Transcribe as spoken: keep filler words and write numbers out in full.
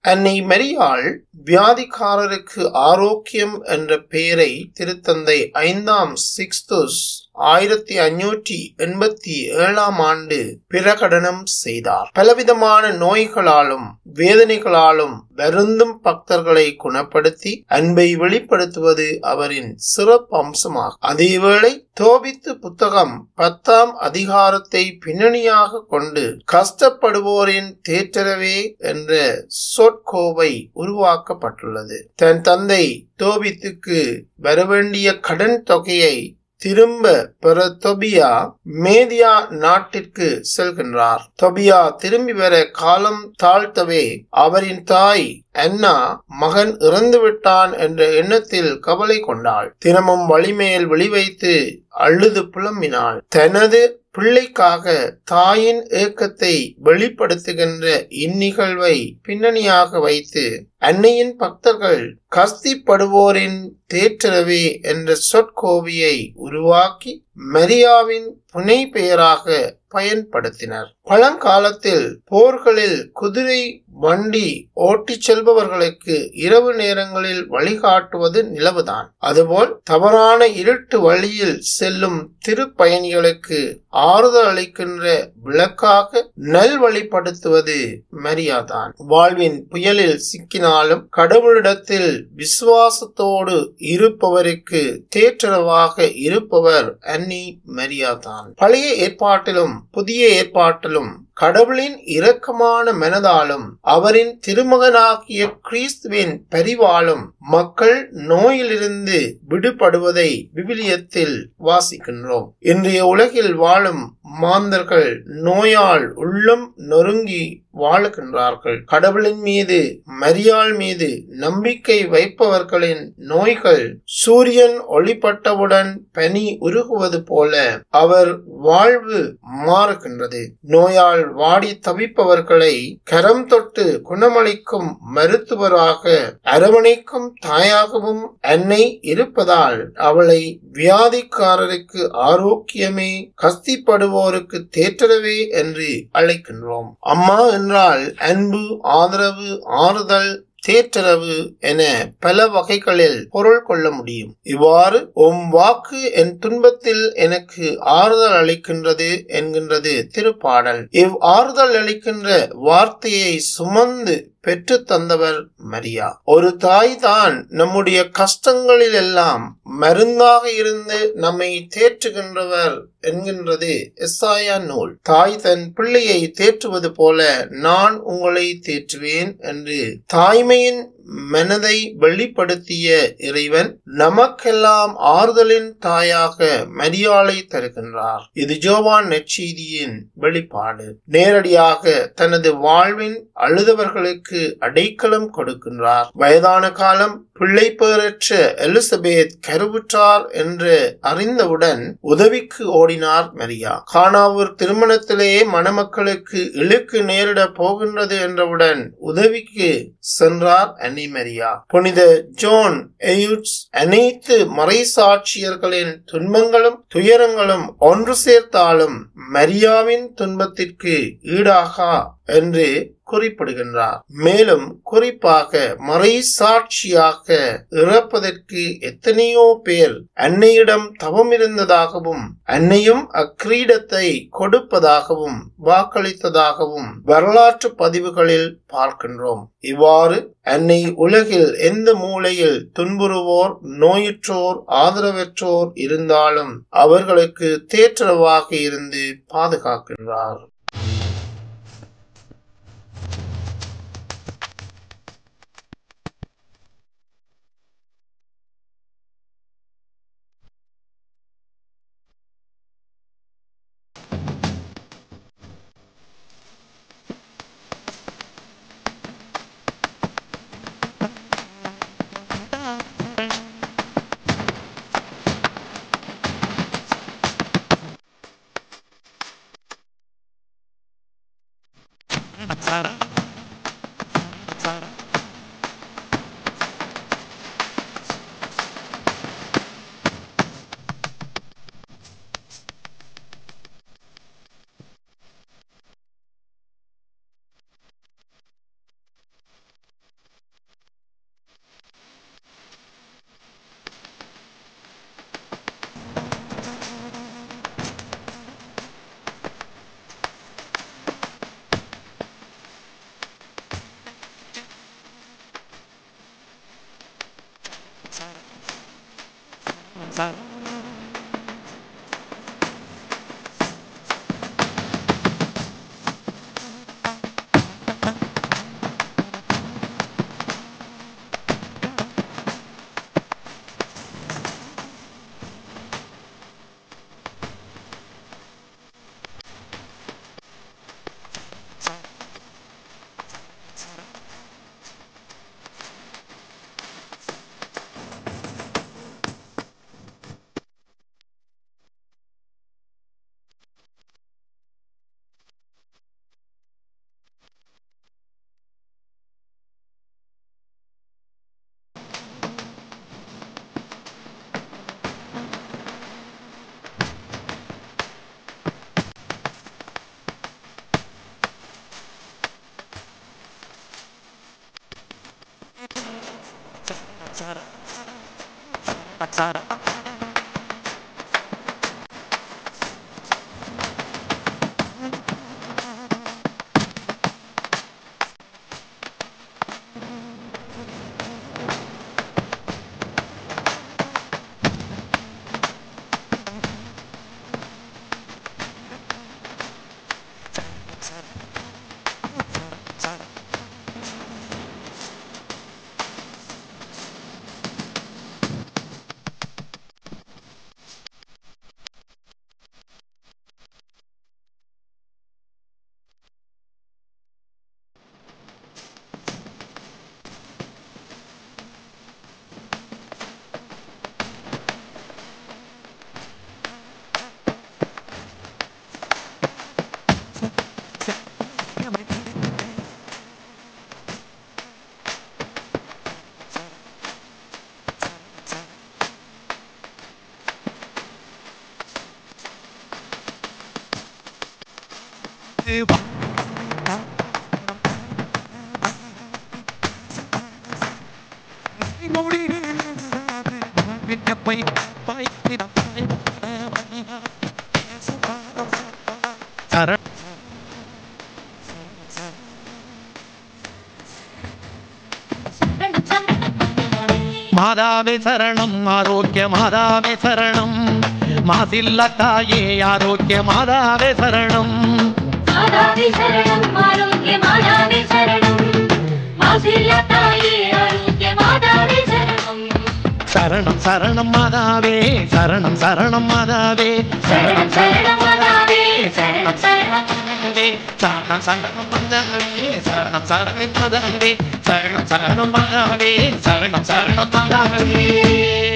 அன்னை மரியாள் வியாதிக்காரருக்கு ஆரோக்கியம் என்ற பெயரை திருத்தந்தை ஐந்தாம் சிக்ஸ்துஸ் ஆயிரத்தி ஐநூற்றி எண்பத்தி ஏழாம் ஆண்டு பிரகடனம் செய்தார். பலவிதமான நோய்களாலும் வேதனைகளாலும் வருந்தும் பக்தர்களை குணப்படுத்தி அன்பை வெளிப்படுத்துவது அவரின் சிறப்பு அம்சமாகும். அதேவேளை தோபித்து புத்தகம் பத்தாம் அதிகாரத்தை பின்னணியாக கொண்டு கஷ்டப்படுவோரின் தேற்றரவே என்ற சொற்கோவை உருவாக்கப்பட்டுள்ளது. தன் தந்தை தோபித்துக்கு வரவேண்டிய கடன் தொகையை திரும்ப பெற தொபியா மேதியா நாட்டிற்கு செல்கின்றார். தொபியா திரும்பி வர காலம் தாழ்த்தவே அவரின் தாய் அன்னா மகன் இறந்துவிட்டான் என்ற எண்ணத்தில் கவலை கொண்டாள். தினமும் வழிமேல் வெளிவைத்து அழுது புலம்பினாள். தனது பிள்ளைக்காக தாயின் ஏக்கத்தை வெளிப்படுத்துகின்ற இந்நிகழ்வை பின்னணியாக வைத்து அன்னையின் பக்தர்கள் கஸ்திப்படுவோரின் தேற்றரவே என்ற சொற்கோவியை உருவாக்கி மரியாவின் புனை பெயராக பயன்படுத்தினர். பழங்காலத்தில் போர்களில் குதிரை வண்டி ஓட்டிச் செல்பவர்களுக்கு இரவு நேரங்களில் வழிகாட்டுவது நிலவுதான். அதுபோல் தவறான இருட்டு வழியில் செல்லும் திருப்பயணிகளுக்கு ஆறுதல் அளிக்கின்ற விளக்காக நல்வழிப்படுத்துவது மரியாதான். வாழ்வின் புயலில் சிக்கினாலும் கடவுளிடத்தில் விசுவாசத்தோடு இருப்பவருக்கு தேற்றரவாக இருப்பவர் அன்னி மரியாதான். பழைய ஏற்பாட்டிலும் புதிய ஏற்பாட்டிலும் கடவுளின் இரக்கமான மனதாலும் அவரின் திருமகனாகிய கிறிஸ்துவின் பரிவாலும் மக்கள் நோயிலிருந்து விடுபடுவதை விவிலியத்தில் வாசிக்கின்றோம். இன்றைய உலகில் வாழும் மாந்தர்கள் நோயால் உள்ளம் நொறுங்கி வாழுகின்றார்கள். கடவுளின் மீது மரியாள் மீது நம்பிக்கை வைப்பவர்களின் நோய்கள் சூரியன் ஒளிப்பட்டவுடன் பனி உருகுவது போல அவர் வாழ்வு மாறுகின்றது. நோயால் வாடி தவிப்பவர்களை கரம் தொட்டு குணமளிக்கும் மருத்துவராக அரவணைக்கும் தாயாகவும் அன்னை இருப்பதால் அவளை வியாதிக்காரருக்கு ஆரோக்கியமே கஸ்திப்படுவோருக்கு தேற்றரவே என்று அழைக்கின்றோம். அம்மா என்றால் அன்பு, ஆதரவு, ஆறுதல், தேற்றரவு என பல வகைகளில் பொருள் கொள்ள முடியும். இவ்வாறு உம் வாக்கு என் துன்பத்தில் எனக்கு ஆறுதல் அளிக்கின்றது என்கின்றது திருப்பாடல். இவ் ஆறுதல் அளிக்கின்ற வார்த்தையை சுமந்து பெற்று தந்தவர் மரியா. ஒரு தாய் தான் நம்முடைய கஷ்டங்களில் எல்லாம் மருந்தாக இருந்து நம்மை தேற்றுகின்றவர் என்கின்றது எசாயா நூல். தாய் தன் பிள்ளையை தேற்றுவது போல நான் உங்களை தேற்றுவேன் என்று தாய்மையின் மனதை வெளிப்படுத்திய இறைவன் நமக்கெல்லாம் ஆறுதலின் தாயாக மரியாளை தருகின்றார். இது யோவான் நற்செய்தியின் வெளிப்பாடு. நேரடியாக தனது வாழ்வின் அழுதவர்களுக்கு அடைக்கலம் கொடுக்கின்றார். வயதான காலம் பிள்ளை பேரற்ற எலிசபெத் கருவுற்றார் என்று அறிந்தவுடன் உதவிக்கு ஓடினார் மரியா. கானாவூர் திருமணத்திலே மணமக்களுக்கு இழுக்கு நேரிட போகின்றது என்றவுடன் உதவிக்கு சென்றார் அன்னை மரியா. புனித ஜோன் எயுட்ஸ் அனைத்து மறைசாட்சியர்களின் துன்பங்களும் துயரங்களும் ஒன்று சேர்த்தாலும் மரியாவின் துன்பத்திற்கு ஈடாகா என்று குறிப்பிடுகின்றார். மேலும் குறிப்பாக மறைசாட்சியாக இறப்பதற்கு எத்தனையோ பேர் அன்னையிடம் தவம் இருந்ததாகவும் அன்னையும் அக்கிரீடத்தை கொடுப்பதாகவும் வாக்களித்ததாகவும் வரலாற்று பதிவுகளில் பார்க்கின்றோம். இவ்வாறு அன்னை உலகில் எந்த மூலையில் துன்புறுவோர், நோயுற்றோர், ஆதரவற்றோர் இருந்தாலும் அவர்களுக்கு தேற்றரவாக இருந்து பாதுகாக்கின்றார். மாதாவே சரணம் ஆரோக்கிய மாதாவே சரணம் மாசில்ல தாயே ஆரோக்கிய மாதாவே சரணம் மாதாவே சரணம் ஆரோக்கிய மாதாவே சரணம் மாசில்ல தாயே ஆரோக்கிய மாதாவே சரணம் சரணம் சரணம் மாதாவே சரணம் சரணம் மாதாவே சரணம் சரணம் மாதாவே சரணம் சரணம் சரணம் சரணம் மாதாவே சரணம் சரணம் மாதாவே சரணம் சரணம் மாதாவே சரணம் சரணம் மாதாவே